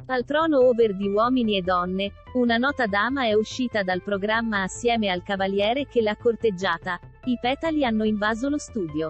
Al trono over di Uomini e Donne, una nota dama è uscita dal programma assieme al cavaliere che l'ha corteggiata. I petali hanno invaso lo studio.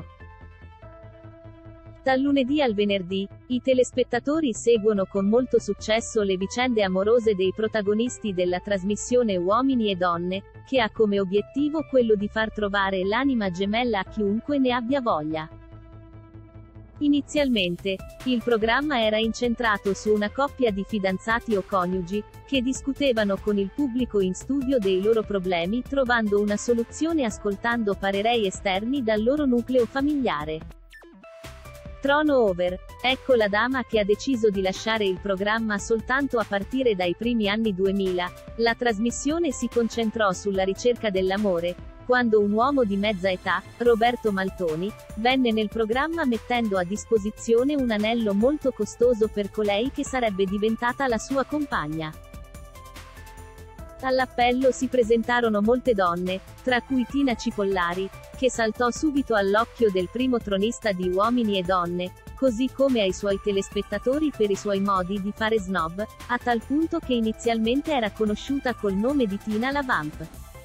Dal lunedì al venerdì, i telespettatori seguono con molto successo le vicende amorose dei protagonisti della trasmissione Uomini e Donne, che ha come obiettivo quello di far trovare l'anima gemella a chiunque ne abbia voglia. Inizialmente, il programma era incentrato su una coppia di fidanzati o coniugi, che discutevano con il pubblico in studio dei loro problemi trovando una soluzione ascoltando pareri esterni dal loro nucleo familiare. Trono over. Ecco la dama che ha deciso di lasciare il programma soltanto a partire dai primi anni 2000. La trasmissione si concentrò sulla ricerca dell'amore, quando un uomo di mezza età, Roberto Maltoni, venne nel programma mettendo a disposizione un anello molto costoso per colei che sarebbe diventata la sua compagna. All'appello si presentarono molte donne, tra cui Tina Cipollari, che saltò subito all'occhio del primo tronista di Uomini e Donne, così come ai suoi telespettatori per i suoi modi di fare snob, a tal punto che inizialmente era conosciuta col nome di Tina la Vamp.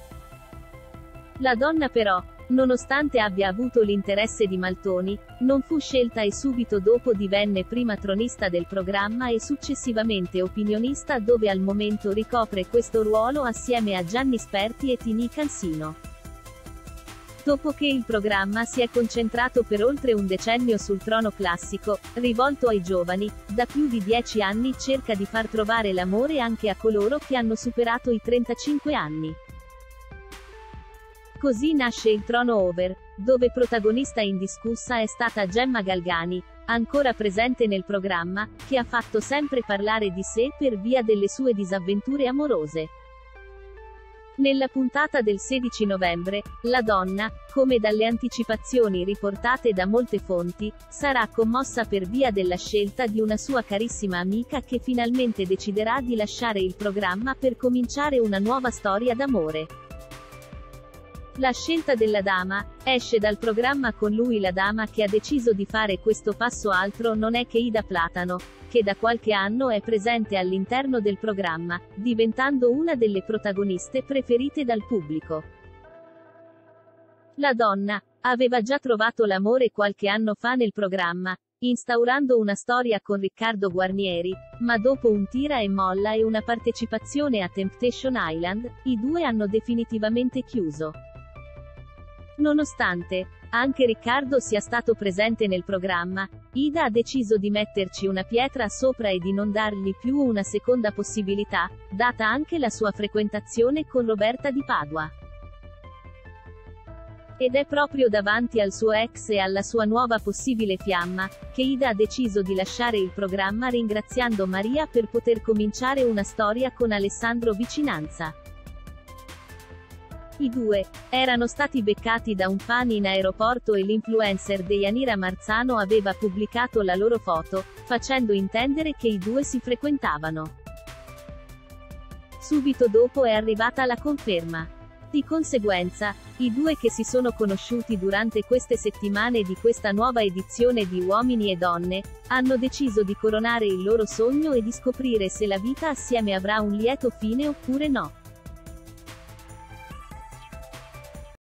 La donna però, nonostante abbia avuto l'interesse di Maltoni, non fu scelta e subito dopo divenne prima tronista del programma e successivamente opinionista dove al momento ricopre questo ruolo assieme a Gianni Sperti e Tini Cansino. Dopo che il programma si è concentrato per oltre un decennio sul trono classico, rivolto ai giovani, da più di 10 anni cerca di far trovare l'amore anche a coloro che hanno superato i 35 anni. Così nasce il Trono Over, dove protagonista indiscussa è stata Gemma Galgani, ancora presente nel programma, che ha fatto sempre parlare di sé per via delle sue disavventure amorose. Nella puntata del 16 novembre, la donna, come dalle anticipazioni riportate da molte fonti, sarà commossa per via della scelta di una sua carissima amica che finalmente deciderà di lasciare il programma per cominciare una nuova storia d'amore. La scelta della dama, esce dal programma con lui la dama che ha deciso di fare questo passo altro non è che Ida Platano, che da qualche anno è presente all'interno del programma, diventando una delle protagoniste preferite dal pubblico. La donna aveva già trovato l'amore qualche anno fa nel programma, instaurando una storia con Riccardo Guarnieri, ma dopo un tira e molla e una partecipazione a Temptation Island, i due hanno definitivamente chiuso. Nonostante anche Riccardo sia stato presente nel programma, Ida ha deciso di metterci una pietra sopra e di non dargli più una seconda possibilità, data anche la sua frequentazione con Roberta Di Padua. Ed è proprio davanti al suo ex e alla sua nuova possibile fiamma, che Ida ha deciso di lasciare il programma ringraziando Maria per poter cominciare una storia con Alessandro Vicinanza. I due erano stati beccati da un fan in aeroporto e l'influencer Deianira Marzano aveva pubblicato la loro foto, facendo intendere che i due si frequentavano. Subito dopo è arrivata la conferma. Di conseguenza, i due che si sono conosciuti durante queste settimane di questa nuova edizione di Uomini e Donne, hanno deciso di coronare il loro sogno e di scoprire se la vita assieme avrà un lieto fine oppure no.